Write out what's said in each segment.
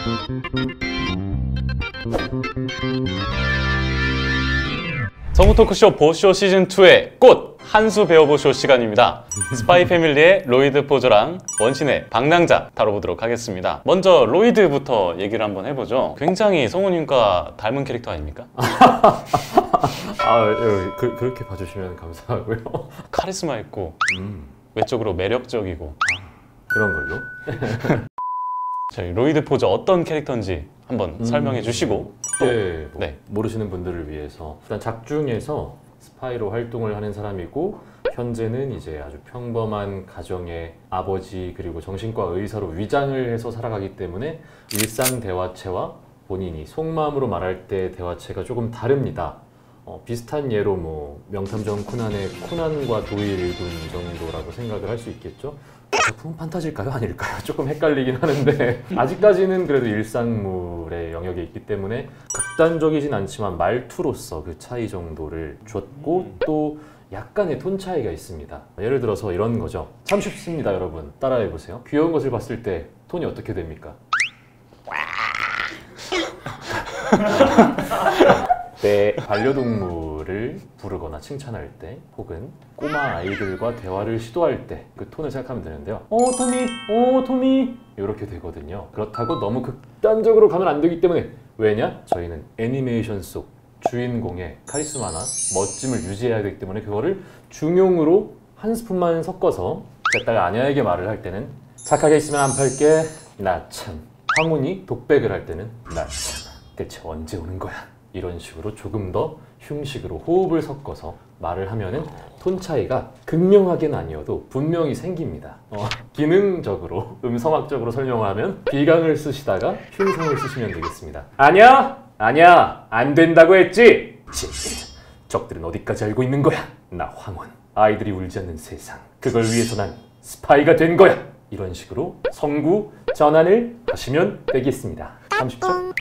성우 토크쇼 보쇼 시즌2의 꽃! 한 수 배워보쇼 시간입니다. 스파이 패밀리의 로이드 포저랑 원신의 방랑자 다뤄보도록 하겠습니다. 먼저 로이드부터 얘기를 한번 해보죠. 굉장히 성우님과 닮은 캐릭터 아닙니까? 그렇게 봐주시면 감사하고요. 카리스마 있고 외적으로 매력적이고 그런 걸로. 저희 로이드 포저 어떤 캐릭터인지 한번 설명해 주시고 또 네, 모르시는 분들을 위해서 일단 작중에서 스파이로 활동을 하는 사람이고 현재는 이제 아주 평범한 가정의 아버지 그리고 정신과 의사로 위장을 해서 살아가기 때문에 일상 대화체와 본인이 속마음으로 말할 때 대화체가 조금 다릅니다. 비슷한 예로 뭐 명탐정 코난의 코난과 도일 군 정도라고 생각을 할 수 있겠죠. 작품은 판타지일까요? 아닐까요? 조금 헷갈리긴 하는데 아직까지는 그래도 일상물의 영역에 있기 때문에 극단적이진 않지만 말투로서 그 차이 정도를 줬고 또 약간의 톤 차이가 있습니다. 예를 들어서 이런 거죠. 참 쉽습니다, 여러분. 따라해보세요. 귀여운 것을 봤을 때 톤이 어떻게 됩니까? 내 반려동물을 부르거나 칭찬할 때 혹은 꼬마 아이들과 대화를 시도할 때 그 톤을 생각하면 되는데요. 토미, 토미 이렇게 되거든요. 그렇다고 너무 극단적으로 가면 안 되기 때문에 왜냐? 저희는 애니메이션 속 주인공의 카리스마나 멋짐을 유지해야 되기 때문에 그거를 중용으로 한 스푼만 섞어서 제가 아냐에게 말을 할 때는 착하게 있으면 안 팔게 나 참, 황혼이 독백을 할 때는 나 참, 대체 언제 오는 거야? 이런 식으로 조금 더 흉식으로 호흡을 섞어서 말을 하면은 톤 차이가 극명하게는 아니어도 분명히 생깁니다. 기능적으로, 음성학적으로 설명을 하면 비강을 쓰시다가 흉성을 쓰시면 되겠습니다. 아니야! 안 된다고 했지! 적들은 어디까지 알고 있는 거야? 나 황혼. 아이들이 울지 않는 세상. 그걸 위해서 난 스파이가 된 거야! 이런 식으로 성구 전환을 하시면 되겠습니다. 30초?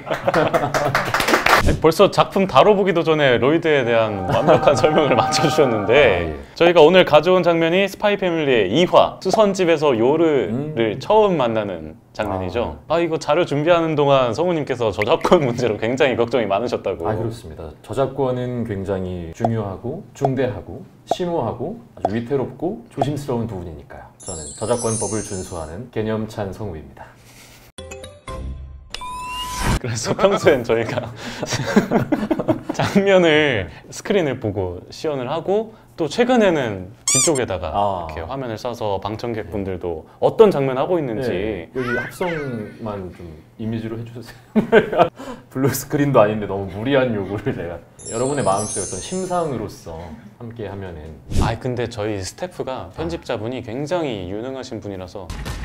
벌써 작품 다뤄보기도 전에 로이드에 대한 완벽한 설명을 맞춰주셨는데 저희가 오늘 가져온 장면이 스파이 패밀리의 2화 수선집에서 요르를 처음 만나는 장면이죠. 이거 자료 준비하는 동안 성우님께서 저작권 문제로 굉장히 걱정이 많으셨다고. 그렇습니다. 저작권은 굉장히 중요하고 중대하고 심오하고 아주 위태롭고 조심스러운 부분이니까요. 저는 저작권법을 준수하는 개념찬 성우입니다. 그래서 평소엔 저희가 장면을 스크린을 보고 시연을 하고 또 최근에는 뒤쪽에다가 이렇게 화면을 쏴서 방청객분들도 어떤 장면 하고 있는지 여기 합성만 좀 이미지로 해주세요. 블루 스크린도 아닌데 너무 무리한 요구를 내가 여러분의 마음속에 어떤 심상으로서 함께 하면은 근데 저희 스태프가 편집자분이 굉장히 유능하신 분이라서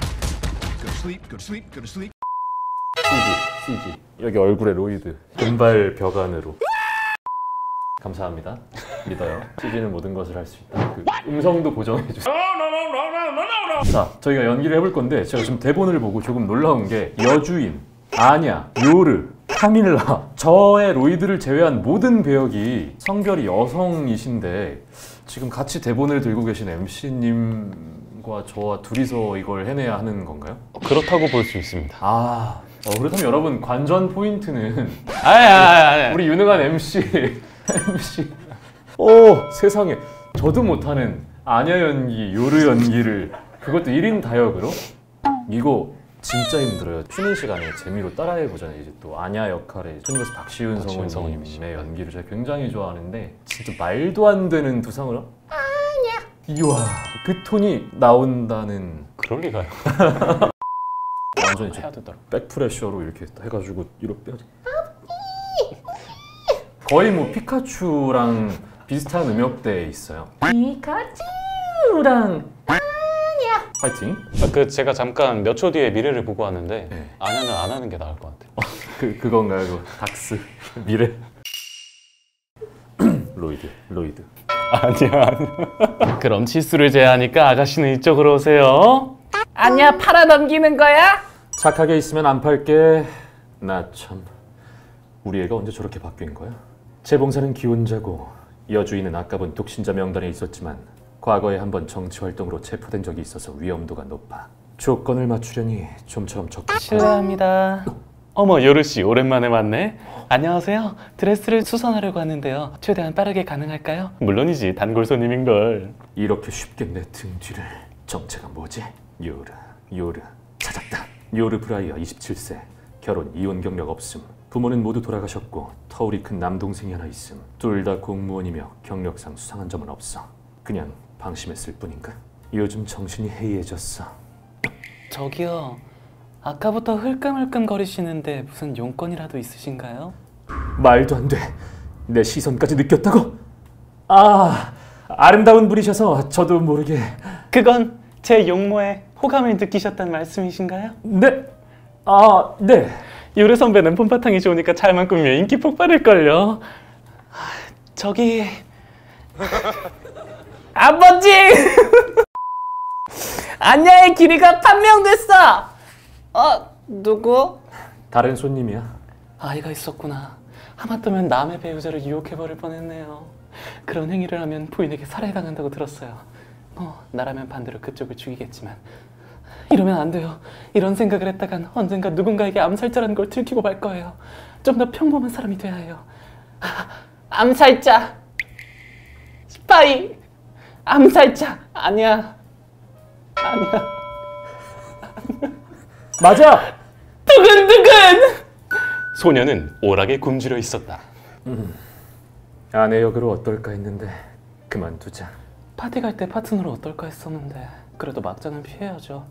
CG 여기 얼굴에 로이드 금발 벽안으로 감사합니다. 믿어요. CG는 모든 것을 할 수 있다. 그 음성도 보정해주세요. 자, 저희가 연기를 해볼 건데 제가 지금 대본을 보고 조금 놀라운 게 여주인, 아냐, 요르, 카밀라 저의 로이드를 제외한 모든 배역이 성별이 여성이신데 지금 같이 대본을 들고 계신 MC님과 저와 둘이서 이걸 해내야 하는 건가요? 그렇다고 볼 수 있습니다. 그렇다면 여러분 관전 포인트는 우리 유능한 MC 세상에 저도 못하는 아냐 연기, 요르 연기를 그것도 1인 다역으로? 이거 진짜 힘들어요. 쉬는 시간에 재미로 따라해보잖아요. 이제 또 아냐 역할에 손님께서 박시윤 성우님의 연기를 제가 굉장히 좋아하는데 진짜 말도 안 되는 두상으로 아냐 이와 그 톤이 나온다는 그럴 리가요. 완전히 백프레셔로 이렇게 해가지고 이렇게 빼야지. 거의 뭐 피카츄랑 비슷한 음역대에 있어요. 피카츄랑 아냐 파이팅. 제가 잠깐 몇 초 뒤에 미래를 보고 왔는데 아냐는 안 하는 게 나을 것 같아요. 그건가요? 그 닥스 미래. 로이드. 아니야. 그럼 치수를 제하니까 아가씨는 이쪽으로 오세요. 아니야, 팔아넘기는 거야? 착하게 있으면 안 팔게. 나 참, 우리 애가 언제 저렇게 바뀐 거야? 재봉사는 기혼자고 여주인은 아까 본 독신자 명단에 있었지만 과거에 한번 정치활동으로 체포된 적이 있어서 위험도가 높아. 조건을 맞추려니 좀처럼 적합한. 실례합니다. 어머 요르씨 오랜만에 왔네. 안녕하세요. 드레스를 수선하려고 하는데요. 최대한 빠르게 가능할까요? 물론이지 단골 손님인걸. 이렇게 쉽게 내 등 뒤를. 정체가 뭐지? 요르 찾았다. 요르 브라이어 27세. 결혼 이혼 경력 없음. 부모는 모두 돌아가셨고 터울이 큰 남동생이 하나 있음. 둘 다 공무원이며 경력상 수상한 점은 없어. 그냥 방심했을 뿐인가? 요즘 정신이 해이해졌어. 저기요. 아까부터 흘끔흘끔 거리시는데 무슨 용건이라도 있으신가요? 말도 안 돼. 내 시선까지 느꼈다고? 아름다운 분이셔서 저도 모르게. 그건 제 용모에 호감을 느끼셨단 말씀이신가요? 네. 네. 요르 선배는 폼바탕이 좋으니까 잘만 꾸미면 인기 폭발일걸요. 저기 아버지! 안야의 길이가 판명됐어! 누구? 다른 손님이야. 아이가 있었구나. 하마터면 남의 배우자를 유혹해버릴 뻔했네요. 그런 행위를 하면 부인에게 살해당한다고 들었어요. 나라면 반대로 그쪽을 죽이겠지만 이러면 안 돼요. 이런 생각을 했다간 언젠가 누군가에게 암살자라는 걸 들키고 말 거예요. 좀 더 평범한 사람이 돼야 해요. 암살자! 스파이! 암살자! 아니야. 맞아! 두근두근! 소녀는 오락에 굶주려 있었다. 아내 역으로 어떨까 했는데 그만두자. 파티 갈 때 파트너로 어떨까 했었는데 그래도 막장은 피해야죠.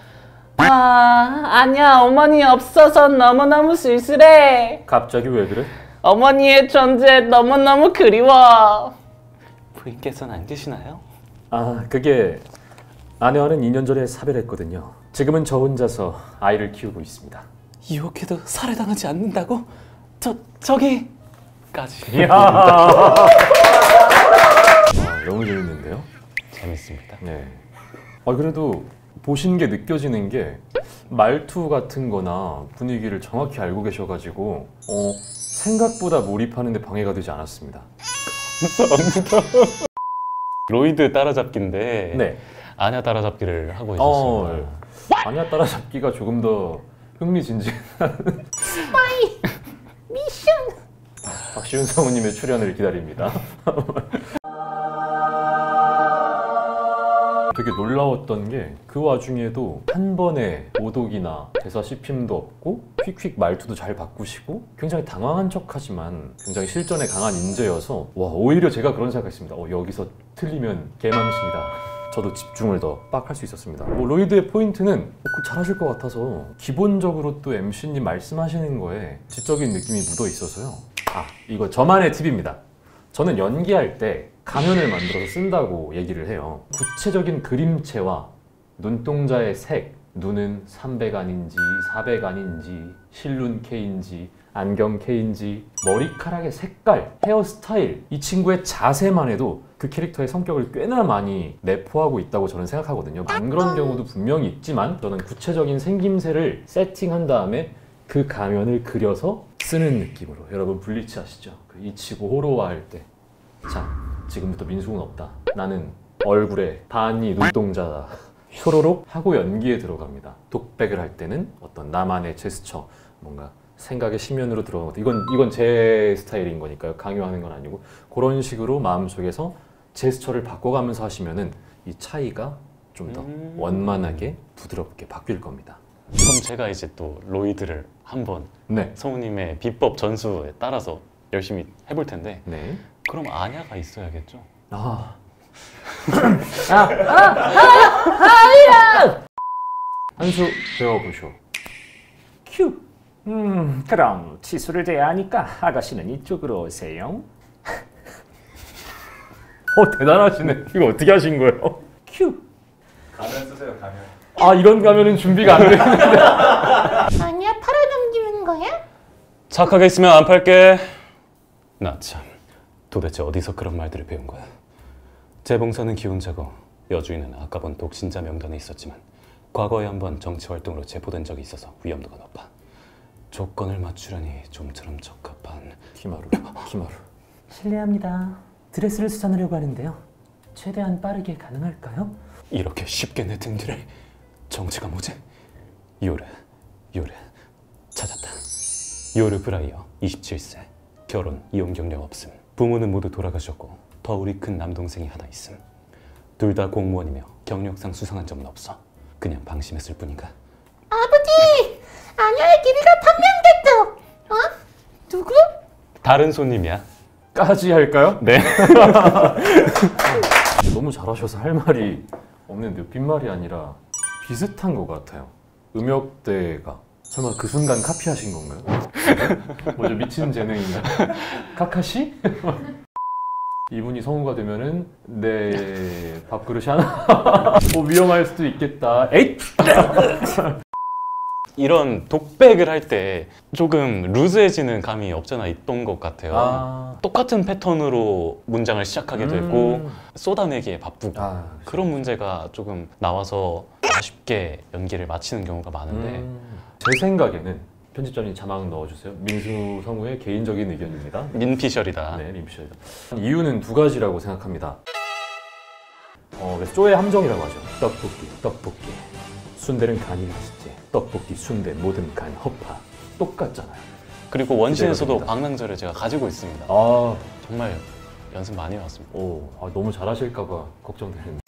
아니야. 어머니 없어서 너무너무 쓸쓸해. 갑자기 왜 그래? 어머니의 존재 너무너무 그리워. 부인께서는 안 계시나요? 그게 아내와는 2년 전에 사별했거든요. 지금은 저 혼자서 아이를 키우고 있습니다. 유혹해도 살해당하지 않는다고? 저기까지. 이야. 너무 재밌는데요? 재밌습니다. 네. 그래도 보신 게 느껴지는 게 말투 같은 거나 분위기를 정확히 알고 계셔가지고 생각보다 몰입하는데 방해가 되지 않았습니다. 감사합니다. 로이드 따라잡기인데 네. 아냐 따라잡기를 하고 있었습니다. 아냐 따라잡기가 조금 더 흥미진진한 스파이 미션. 박시훈 성우님의 출연을 기다립니다. 되게 놀라웠던 게 그 와중에도 한 번에 오독이나 대사 씹힘도 없고 휙휙 말투도 잘 바꾸시고 굉장히 당황한 척하지만 굉장히 실전에 강한 인재여서 오히려 제가 그런 생각했습니다. 여기서 틀리면 개망신이다. 저도 집중을 더 빡 할 수 있었습니다. 로이드의 포인트는 잘하실 것 같아서 기본적으로 또 MC님 말씀하시는 거에 지적인 느낌이 묻어 있어서요. 이거 저만의 팁입니다. 저는 연기할 때 가면을 만들어서 쓴다고 얘기를 해요. 구체적인 그림체와 눈동자의 색, 눈은 300안인지 400안인지 실눈 K인지 안경 K인지 머리카락의 색깔, 헤어스타일, 이 친구의 자세만 해도 그 캐릭터의 성격을 꽤나 많이 내포하고 있다고 저는 생각하거든요. 안 그런 경우도 분명히 있지만 저는 구체적인 생김새를 세팅한 다음에 그 가면을 그려서 쓰는 느낌으로. 여러분 블리치 아시죠? 그 이치고 호로와 할 때, 자 지금부터 민숙은 없다. 나는 얼굴에 반이 눈동자다. 효로록 하고 연기에 들어갑니다. 독백을 할 때는 어떤 나만의 제스처, 뭔가 생각의 심연으로 들어가는 것도 이건 제 스타일인 거니까요. 강요하는 건 아니고 그런 식으로 마음속에서 제스처를 바꿔가면서 하시면은 이 차이가 좀 더 원만하게 부드럽게 바뀔 겁니다. 그럼 제가 이제 또 로이드를 한번 네. 성우님의 비법 전수에 따라서 열심히 해볼 텐데 네. 그럼 아냐가 있어야겠죠? 한 수 배워보쇼. 큐. 그럼 치수를 대야 하니까 아가씨는 이쪽으로 오세요. 대단하시네. 이거 어떻게 하신 거예요? 큐. 가면 쓰세요, 가면. 이런 가면은 준비가 안 되는데. 아니야, 팔아넘기는 거야? 착하게 있으면 안 팔게. 나 참, 도대체 어디서 그런 말들을 배운 거야? 재봉사는 기혼자고 여주인은 아까 본 독신자 명단에 있었지만 과거에 한번 정치활동으로 체포된 적이 있어서 위험도가 높아. 조건을 맞추려니 좀처럼 적합한. 키마루. 실례합니다. 드레스를 수선하려고 하는데요. 최대한 빠르게 가능할까요? 이렇게 쉽게 내 등 뒤를 정체가 뭐지? 요르 찾았다. 요르 브라이어 27세 결혼 이혼 경력 없음. 부모는 모두 돌아가셨고 더 우리 큰 남동생이 하나 있음. 둘 다 공무원이며 경력상 수상한 점은 없어. 그냥 방심했을 뿐인가. 아버지! 아녀의 길이가 판명됐어! 어? 누구? 다른 손님이야. 까지 할까요? 네. 너무 잘하셔서 할 말이 없는데요. 빈말이 아니라 비슷한 것 같아요. 음역대가 설마 그 순간 카피하신 건가요? 뭐죠? 미친 재능인가요? 카카시? 이분이 성우가 되면은 내 밥그릇이 하나 위험할 수도 있겠다. 에잇! 이런 독백을 할 때 조금 루즈해지는 감이 없잖아 있던 것 같아요. 똑같은 패턴으로 문장을 시작하게 되고 쏟아내기에 바쁘고 그런 문제가 조금 나와서 아쉽게 연기를 마치는 경우가 많은데 제 생각에는 편집자님 자막 넣어주세요. 민수 성우의 개인적인 의견입니다. 민피셜이다. 네, 민피셜이다. 이유는 두 가지라고 생각합니다. 그래서 쪼의 함정이라고 하죠. 떡볶이. 순대는 간이 맛있지. 떡볶이, 순대, 모든 간, 허파. 똑같잖아요. 그리고 원신에서도 기대가 됩니다. 방랑자를 제가 가지고 있습니다. 아, 정말 연습 많이 해왔습니다. 너무 잘하실까봐 걱정되는데.